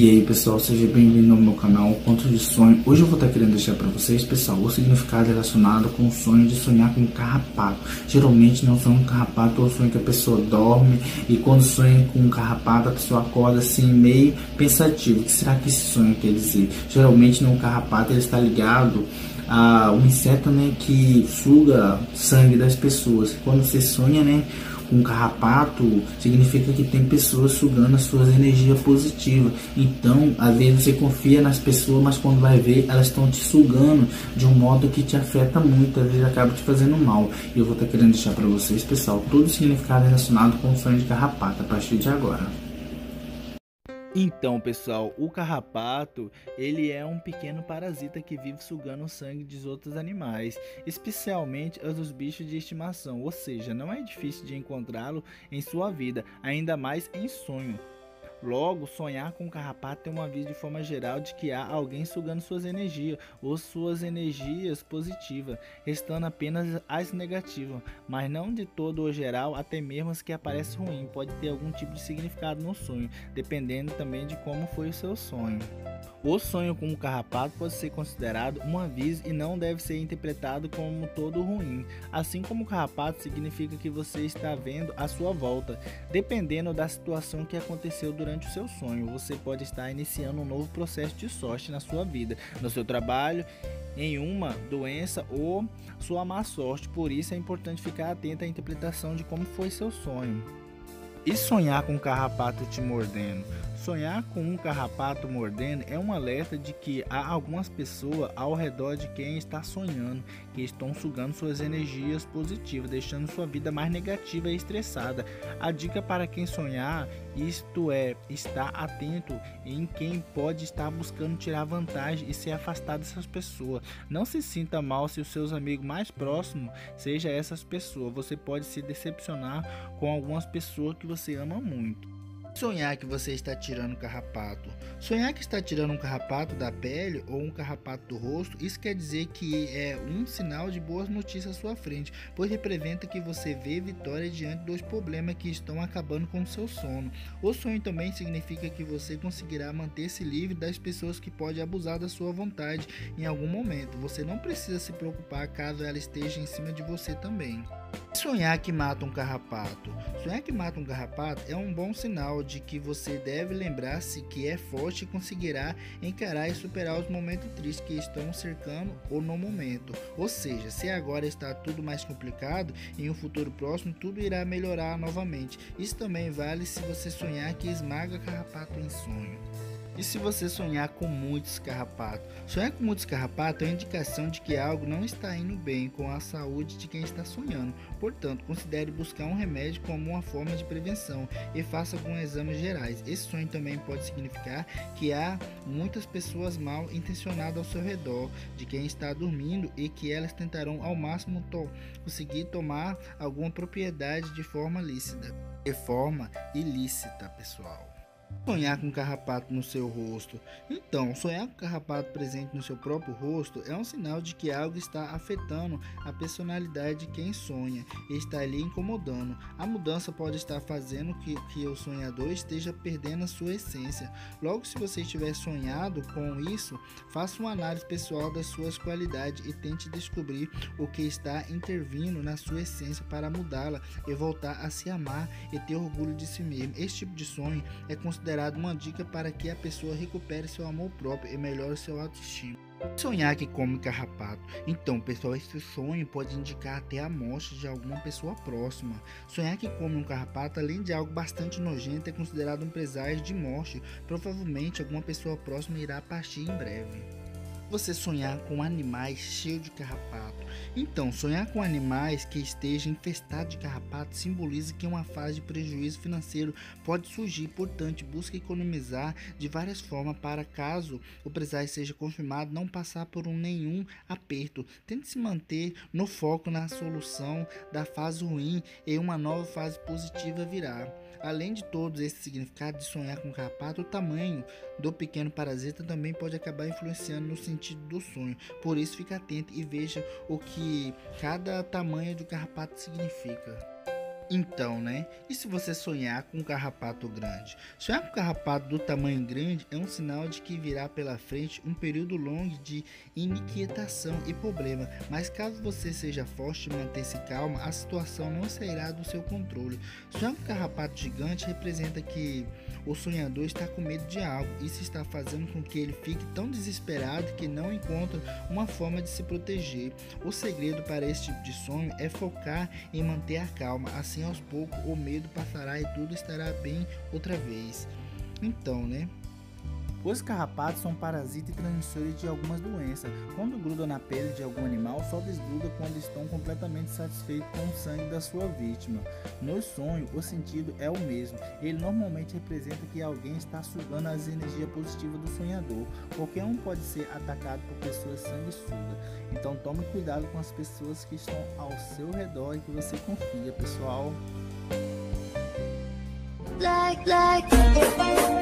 E aí pessoal, seja bem-vindo ao meu canal Contos de Sonho. Hoje eu vou estar querendo deixar para vocês, pessoal, o significado relacionado com o sonho de sonhar com um carrapato. Geralmente não sonho com um carrapato, ou sonho que a pessoa dorme e quando sonha com um carrapato a pessoa acorda assim meio pensativo. O que será que esse sonho quer dizer? Geralmente no carrapato ele está ligado a um inseto, né, que suga sangue das pessoas. Quando você sonha, né, um carrapato, significa que tem pessoas sugando as suas energias positivas. Então, às vezes você confia nas pessoas, mas quando vai ver, elas estão te sugando de um modo que te afeta muito, às vezes acaba te fazendo mal. E eu vou estar querendo deixar para vocês, pessoal, todo o significado relacionado com o sonho de carrapato a partir de agora. Então, pessoal, o carrapato, ele é um pequeno parasita que vive sugando o sangue dos outros animais, especialmente os dos bichos de estimação, ou seja, não é difícil de encontrá-lo em sua vida, ainda mais em sonho. Logo, sonhar com um carrapato tem um aviso de forma geral de que há alguém sugando suas energias ou suas energias positivas, restando apenas as negativas, mas não de todo o geral, até mesmo as que aparecem ruim, pode ter algum tipo de significado no sonho, dependendo também de como foi o seu sonho. O sonho com um carrapato pode ser considerado um aviso e não deve ser interpretado como todo ruim, assim como o carrapato significa que você está vendo à sua volta. Dependendo da situação que aconteceu durante o seu sonho, você pode estar iniciando um novo processo de sorte na sua vida, no seu trabalho, em uma doença ou sua má sorte. Por isso é importante ficar atento à interpretação de como foi seu sonho. E sonhar com um carrapato te mordendo? Sonhar com um carrapato mordendo é um alerta de que há algumas pessoas ao redor de quem está sonhando, que estão sugando suas energias positivas, deixando sua vida mais negativa e estressada. A dica para quem sonhar, isto é, estar atento em quem pode estar buscando tirar vantagem e se afastar dessas pessoas. Não se sinta mal se os seus amigos mais próximos sejam essas pessoas. Você pode se decepcionar com algumas pessoas que você ama muito. Sonhar que você está tirando um carrapato. Sonhar que está tirando um carrapato da pele ou um carrapato do rosto, isso quer dizer que é um sinal de boas notícias à sua frente, pois representa que você vê vitória diante dos problemas que estão acabando com o seu sono. O sonho também significa que você conseguirá manter-se livre das pessoas que podem abusar da sua vontade em algum momento. Você não precisa se preocupar caso ela esteja em cima de você também. Sonhar que mata um carrapato. Sonhar que mata um carrapato é um bom sinal de que você deve lembrar-se que é forte e conseguirá encarar e superar os momentos tristes que estão cercando ou no momento. Ou seja, se agora está tudo mais complicado, em um futuro próximo tudo irá melhorar novamente. Isso também vale se você sonhar que esmaga carrapato em sonho. E se você sonhar com muitos carrapatos? Sonhar com muitos carrapatos é uma indicação de que algo não está indo bem com a saúde de quem está sonhando. Portanto, considere buscar um remédio como uma forma de prevenção e faça alguns exames gerais. Esse sonho também pode significar que há muitas pessoas mal intencionadas ao seu redor, de quem está dormindo e que elas tentarão ao máximo conseguir tomar alguma propriedade de forma lícita. De forma ilícita, pessoal. Sonhar com um carrapato no seu rosto. Então, sonhar com um carrapato presente no seu próprio rosto é um sinal de que algo está afetando a personalidade de quem sonha e está lhe incomodando. A mudança pode estar fazendo que o sonhador esteja perdendo a sua essência. Logo, se você estiver sonhado com isso, faça uma análise pessoal das suas qualidades e tente descobrir o que está intervindo na sua essência para mudá-la e voltar a se amar e ter orgulho de si mesmo. Esse tipo de sonho é considerado uma dica para que a pessoa recupere seu amor próprio e melhore seu autoestima. Sonhar que come carrapato. Então, pessoal, esse sonho pode indicar até a morte de alguma pessoa próxima. Sonhar que come um carrapato, além de algo bastante nojento, é considerado um presságio de morte. Provavelmente alguma pessoa próxima irá partir em breve. Você sonhar com animais cheios de carrapato. Então, sonhar com animais que estejam infestados de carrapato simboliza que uma fase de prejuízo financeiro pode surgir. Portanto, busque economizar de várias formas para, caso o presságio seja confirmado, não passar por nenhum aperto. Tente se manter no foco na solução da fase ruim e uma nova fase positiva virá. Além de todos esses significados de sonhar com carrapato, o tamanho do pequeno parasita também pode acabar influenciando no sentido do sonho. Por isso, fique atento e veja o que cada tamanho do carrapato significa. Então, né? E se você sonhar com um carrapato grande? Sonhar com um carrapato do tamanho grande é um sinal de que virá pela frente um período longo de inquietação e problema. Mas caso você seja forte e manter-se calma, a situação não sairá do seu controle. Sonhar com um carrapato gigante representa que o sonhador está com medo de algo. Isso está fazendo com que ele fique tão desesperado que não encontra uma forma de se proteger. O segredo para esse tipo de sonho é focar em manter a calma. Assim, aos poucos, o medo passará e tudo estará bem outra vez. Então, né? Os carrapatos são parasitas e transmissores de algumas doenças. Quando grudam na pele de algum animal, só desgruda quando estão completamente satisfeitos com o sangue da sua vítima. No sonho, o sentido é o mesmo. Ele normalmente representa que alguém está sugando as energias positivas do sonhador. Qualquer um pode ser atacado por pessoas sanguessugas. Então tome cuidado com as pessoas que estão ao seu redor e que você confia, pessoal.